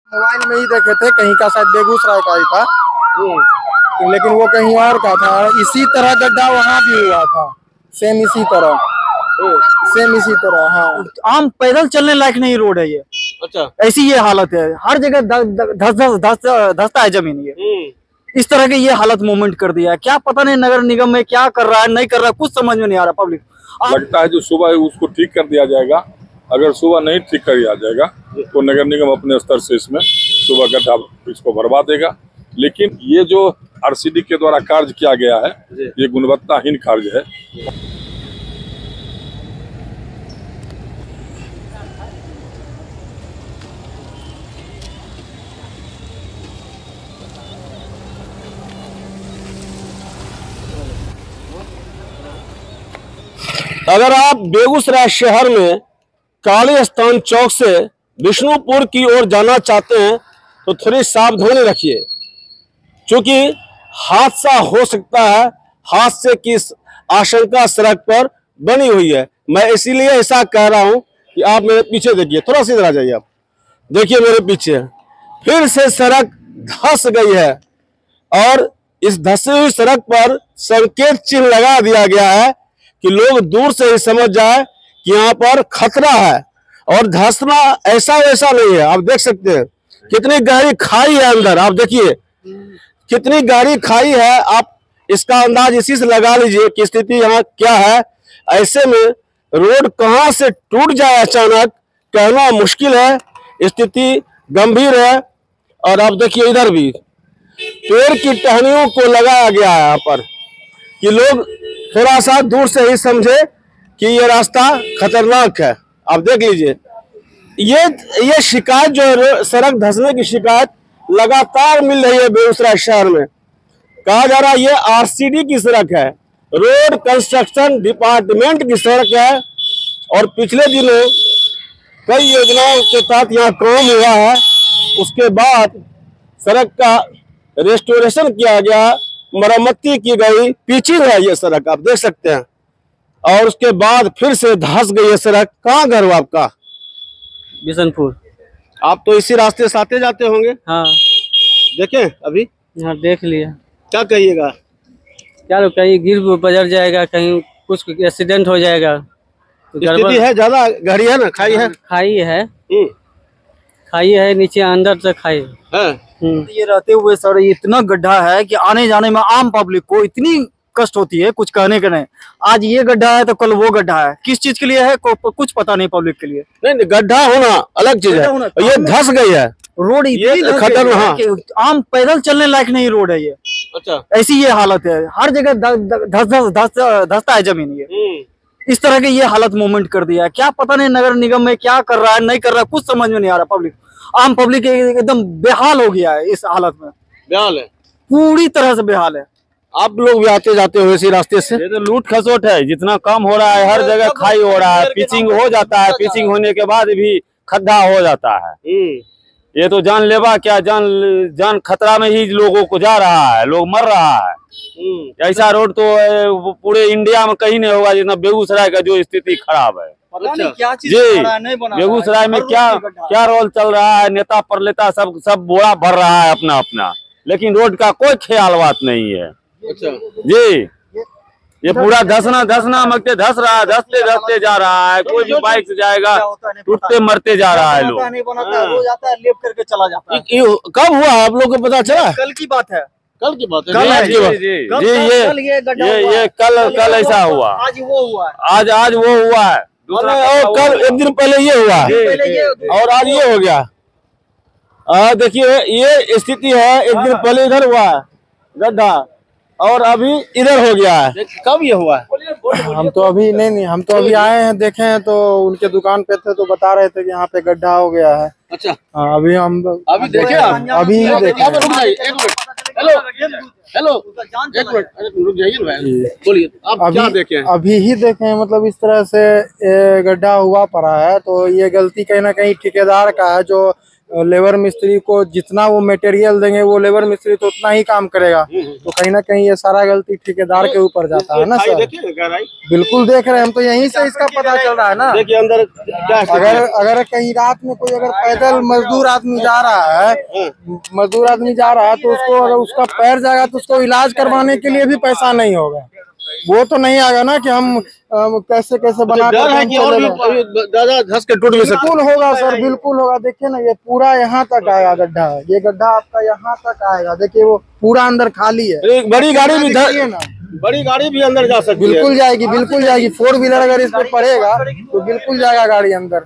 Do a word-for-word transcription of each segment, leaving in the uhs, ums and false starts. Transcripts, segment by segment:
Mobile में ही देखे थे, कहीं का शायद बेगूसराय का ही था, लेकिन वो कहीं और का था। इसी तरह गड्ढा वहाँ भी हुआ था, सेम इसी तरह, सेम इसी तरह। हाँ, आम पैदल चलने लायक नहीं रोड है ये। अच्छा, ऐसी ये हालत है, हर जगह धस धस धस धसता है जमीन। ये इस तरह की ये हालत मूवमेंट कर दिया है। क्या पता नहीं नगर निगम में क्या कर रहा है, नहीं कर रहा है, कुछ समझ में नहीं आ रहा। पब्लिक लगता है जो सुबह उसको ठीक कर दिया जाएगा। अगर सुबह नहीं ठीक कर दिया जाएगा तो नगर निगम अपने स्तर से इसमें सुबह गड्ढा इसको भरवा देगा। लेकिन ये जो आरसीडी के द्वारा कार्य किया गया है, ये गुणवत्ताहीन कार्य है। अगर आप बेगूसराय शहर में काली स्थान चौक से विष्णुपुर की ओर जाना चाहते हैं तो थोड़ी सावधानी रखिए, क्योंकि हादसा हो सकता है। हादसे की आशंका सड़क पर बनी हुई है। मैं इसीलिए ऐसा कह रहा हूं कि आप मेरे पीछे देखिए, थोड़ा सा इधर आ जाइए। आप देखिए मेरे पीछे फिर से सड़क धंस गई है और इस धंसी हुई सड़क पर संकेत चिन्ह लगा दिया गया है कि लोग दूर से ही समझ जाए कि यहाँ पर खतरा है। और धंसना ऐसा वैसा नहीं है। आप देख सकते हैं कितनी गहरी खाई है अंदर। आप देखिए कितनी गहरी खाई है। आप इसका अंदाज इसी से लगा लीजिए कि स्थिति यहाँ क्या है। ऐसे में रोड कहाँ से टूट जाए अचानक कहना मुश्किल है। स्थिति गंभीर है। और आप देखिए इधर भी पेड़ की टहनियों को लगाया गया है यहाँ पर कि लोग थोड़ा सा दूर से ही समझे कि ये रास्ता खतरनाक है। आप देख लीजिए ये ये शिकायत जो है, सड़क धंसने की शिकायत लगातार मिल रही है बेगूसराय शहर में। कहा जा रहा है ये आरसीडी की सड़क है, रोड कंस्ट्रक्शन डिपार्टमेंट की सड़क है। और पिछले दिनों कई योजनाओं के तहत यहाँ काम हुआ है। उसके बाद सड़क का रेस्टोरेशन किया गया, मरम्मती की गई, पिचिंग है ये सड़क, आप देख सकते हैं। और उसके बाद फिर से धंस गई है सड़क। कहाँ घर हो आपका? बिशनपुर। आप तो इसी रास्ते से आते जाते होंगे? हाँ, देखें अभी। हाँ देख लिया। क्या कहिएगा? क्या लोग कहीं गिर बजर जाएगा, कहीं कुछ एक्सीडेंट हो जाएगा तो स्थिति है ज्यादा गहरी है ना, खाई है, खाई है, खाई है नीचे अंदर से खाई है। ये रहते हुए सर इतना गड्ढा है कि आने जाने में आम पब्लिक को इतनी कष्ट होती है, कुछ कहने के नहीं। आज ये गड्ढा है तो कल वो गड्ढा है, किस चीज के लिए है कुछ पता नहीं पब्लिक के लिए। नहीं, गड्ढा होना अलग चीज है, ये धंस गई है रोड, इतनी खतरनाक, आम पैदल चलने लायक नहीं रोड है ये। अच्छा, ऐसी ये हालत है, हर जगह धस धस धसता है जमीन। ये इस तरह की ये हालत मूवमेंट कर दिया है। क्या पता नहीं नगर निगम में क्या कर रहा है, नहीं कर रहा है, कुछ समझ में नहीं आ रहा। पब्लिक आम पब्लिक एकदम बेहाल हो गया है इस हालत में, बेहाल है, पूरी तरह से बेहाल है। आप लोग भी आते जाते हो इसी रास्ते से? ये तो लूट खसोट है, जितना कम हो रहा है, हर जगह खाई हो रहा है, पिचिंग हो जाता है, पिचिंग होने के बाद भी खड्डा हो जाता है। ये तो जानलेवा क्या जान जान खतरा में ही लोगों को जा रहा है, लोग मर रहा है। ऐसा रोड तो पूरे इंडिया में कहीं नहीं होगा जितना बेगूसराय का जो स्थिति खराब है। अच्छा, क्या चीज जी, बेगूसराय में क्या क्या रोल चल रहा है, नेता परलेता सब सब बोरा भर रहा है अपना अपना, लेकिन रोड का कोई ख्याल बात नहीं है। अच्छा जी, ये पूरा धसना धसना मगते धस रहा है, धसते धसते जा रहा है। कोई भी बाइक से जाएगा टूटते मरते जा रहा है लोग। नहीं बनाता, वो जाता है लेप करके चला जाता है। कब हुआ आप लोग को पता चला? कल की बात है, कल की बात है। कल है जी, जी, जी, जी ये ये ये कल कल ऐसा हुआ, आज वो हुआ, आज आज वो हुआ है, और कल एक दिन पहले ये हुआ और आज ये हो गया। देखिए ये स्थिति है, एक दिन पहले इधर हुआ गड्ढा और अभी इधर हो गया है। कब ये हुआ? हम तो अभी नहीं नहीं हम तो अभी आए हैं, देखे हैं तो उनके दुकान पे थे तो बता रहे थे कि यहाँ पे गड्ढा हो गया है। अच्छा, हाँ अभी हम अभी देखे आप? अभी ही देखे। हेलो हेलो एक मिनट रुक जाइए, बोलिए आप क्या देखे हैं? अभी ही देखे हैं, मतलब इस तरह से गड्ढा हुआ पड़ा है तो ये गलती कहीं ना कहीं ठेकेदार का है जो लेबर मिस्त्री को जितना वो मटेरियल देंगे वो लेबर मिस्त्री तो उतना ही काम करेगा। तो कहीं ना कहीं ये सारा गलती ठेकेदार के ऊपर जाता है ना सर। बिल्कुल देख रहे हैं हम, तो यहीं से इसका पता चल रहा है ना। देखिए अंदर क्या अगर अगर कहीं रात में कोई अगर पैदल मजदूर आदमी जा रहा है मजदूर आदमी जा रहा है तो उसको अगर उसका पैर जाएगा तो उसको इलाज करवाने के लिए भी पैसा नहीं होगा। वो तो नहीं आएगा ना कि हम आ, कैसे कैसे बना डर है कि और भी ज्यादा धस के टूट भी सकता बिल्कुल होगा सर, बिल्कुल होगा। देखिए ना ये पूरा यहाँ तक आएगा गड्ढा, ये गड्ढा आपका यहाँ तक आएगा। देखिए वो पूरा अंदर खाली है। है। बड़ी गाड़ी भी धस ना बड़ी गाड़ी भी अंदर जा सकती है। बिल्कुल जाएगी, बिल्कुल जाएगी। फोर व्हीलर अगर इस पे पड़ेगा तो बिल्कुल जाएगा गाड़ी अंदर।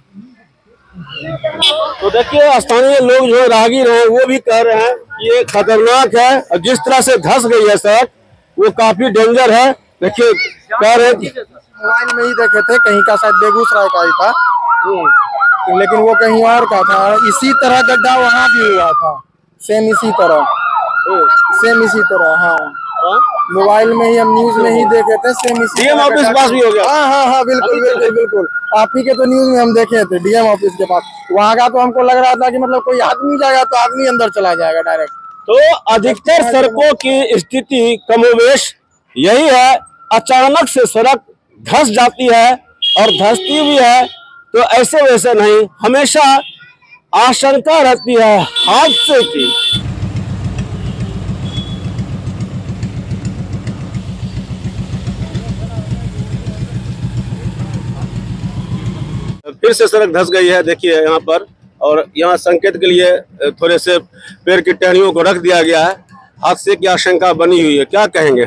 तो देखिए स्थानीय लोग जो राहगीर हैं वो भी कह रहे हैं कि ये खतरनाक है और जिस तरह से धस गई है सड़क वो काफी डेंजर है। देखिए कह रहे मोबाइल में ही देखे थे, कहीं का शायद बेगूसराय का ही था, लेकिन वो कहीं और का था। इसी तरह गड्ढा वहाँ भी हुआ था, सेम इसी तरह सेम इसी तरह हाँ मोबाइल में ही हम न्यूज में ही देखे थे, सेम इसी डीएम ऑफिस पास भी हो गया। हाँ हाँ हाँ बिल्कुल बिल्कुल बिल्कुल। आप ही के तो न्यूज में हम देखे थे डीएम ऑफिस के पास। वहाँ का तो हमको लग रहा था कि मतलब कोई आदमी जाएगा तो आदमी अंदर चला जाएगा डायरेक्ट। तो अधिकतर सड़कों की स्थिति कमोवेश यही है, अचानक से सड़क धंस जाती है और धंसती भी है तो ऐसे वैसे नहीं, हमेशा आशंका रहती है हादसे की। फिर से सड़क धंस गई है देखिए यहाँ पर, और यहाँ संकेत के लिए थोड़े से पेड़ की टहनियों को रख दिया गया है। हादसे की आशंका बनी हुई है, क्या कहेंगे?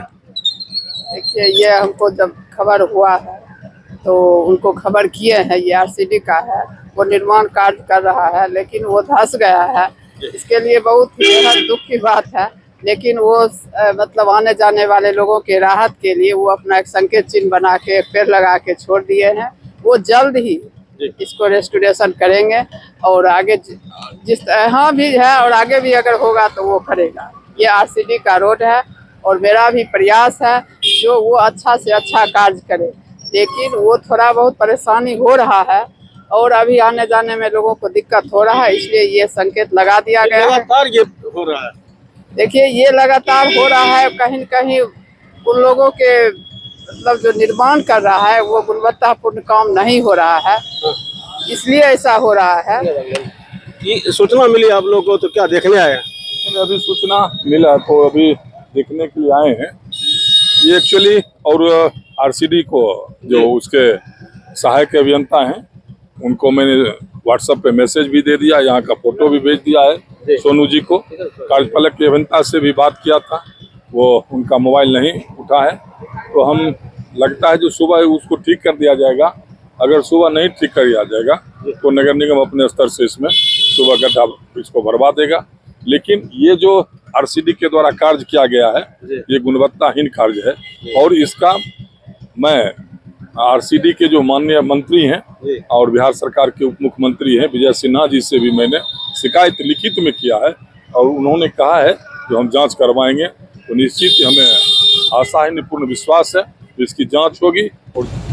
देखिए ये हमको जब खबर हुआ है तो उनको खबर किए हैं, ये आरसीडी का है, वो निर्माण कार्य कर रहा है लेकिन वो धंस गया है। इसके लिए बहुत ही दुख की बात है, लेकिन वो आ, मतलब आने जाने वाले लोगों के राहत के लिए वो अपना एक संकेत चिन्ह बना के पेड़ लगा के छोड़ दिए हैं। वो जल्द ही इसको रेस्टोरेशन करेंगे और आगे जिस हाँ भी है और आगे भी अगर होगा तो वो करेगा। ये आरसीडी का रोड है और मेरा भी प्रयास है जो वो अच्छा से अच्छा कार्य करे, लेकिन वो थोड़ा बहुत परेशानी हो रहा है और अभी आने जाने में लोगों को दिक्कत हो रहा है, इसलिए ये संकेत लगा दिया गया है। लगातार ये हो रहा है। देखिए ये लगातार हो रहा है, कहीं न कहीं उन लोगों के मतलब जो निर्माण कर रहा है वो गुणवत्तापूर्ण काम नहीं हो रहा है, इसलिए ऐसा हो रहा है। ये सूचना मिली आप लोगों को तो क्या देखने आए? अभी सूचना मिला तो अभी देखने के लिए आए हैं। ये एक्चुअली और आरसीडी को जो उसके सहायक अभियंता हैं उनको मैंने व्हाट्सएप पे मैसेज भी दे दिया, यहाँ का फोटो भी भेज दिया है सोनू जी को। कार्यपालक के अभियंता से भी बात किया था, वो उनका मोबाइल नहीं उठा है, तो हम लगता है जो सुबह उसको ठीक कर दिया जाएगा। अगर सुबह नहीं ठीक कर दिया जाएगा तो नगर निगम अपने स्तर से इसमें सुबह गड्ढा इसको भरवा देगा। लेकिन ये जो आरसीडी के द्वारा कार्य किया गया है ये गुणवत्ताहीन कार्य है और इसका मैं आरसीडी के जो माननीय मंत्री हैं और बिहार सरकार के उप मुख्यमंत्री हैं विजय सिन्हा जी से भी मैंने शिकायत लिखित में किया है और उन्होंने कहा है जो हम जांच करवाएंगे। तो निश्चित हमें आशा है, पूर्ण विश्वास है इसकी जांच होगी और